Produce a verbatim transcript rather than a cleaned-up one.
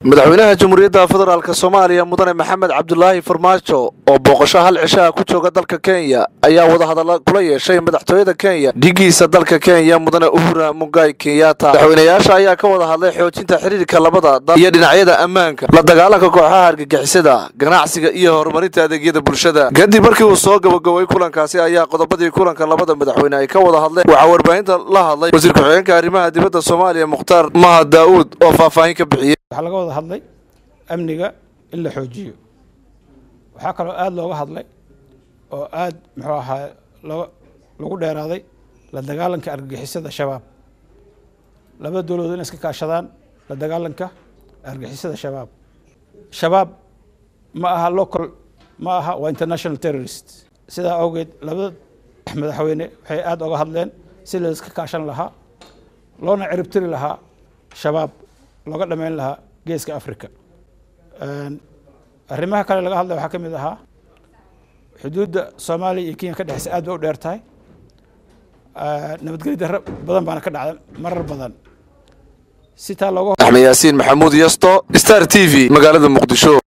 madaxweynaha Jamhuuriyadda Federaalka Soomaaliya Mudane Maxamed Cabdullaahi Farmaajo oo booqasho hal cisho ku jooga dalka Kenya ayaa wada hadal kula yeeshay madaxtooyada Kenya dhigiisa dalka Kenya Mudane Uhuru Muigai Kenyatta. Madaxweynayaasha ayaa ka wada hadlay xoojinta xiriirka labada dal iyo dhinacyada ammaanka, la dagaalanka kooxaha argagixisada, ganacsiga iyo horumarinta adeegyada bulshada. Kadib markii uu soo gabagabay kulankaasi ayaa qodobadii kulanka labada madaxweyne ay ka wada hadleen. Waxa warbaahinta la hadlay wasiir ku-xigeenka arrimaha dibadda Soomaaliya Mukhtaar Mahad Daawud oo faahfaahin ka bixiyay. waxa laga wada hadlay amniga in la xoojiyo. waxa kale oo aad looga hadlay oo aad muxuu ahaa lagu dheeraaday la dagaalanka argagixisada shabaab. laba dawladood in iska kaashadaan la dagaalanka argagixisada shabaab. shabaab ma aha local ma aha waa international terrorist. sidaa awgeed labada madaxweyne waxay aad uga hadleen si la iska kaashan lahaa loona ciribtiri lahaa shabaab looga dhameyn lahaa geeska Afrika. arrimaha kale laga hadlay waxa ka mid ahaa xuduudda Soomaaliya iyo Kenya ka dhaxaysa aad u dheer tahay. nabadgelyada badan baana ka dhacday marar badan. si taa looga Axmed Yaasiin Maxamuud Yasto Star T V magaalada Muqdisho.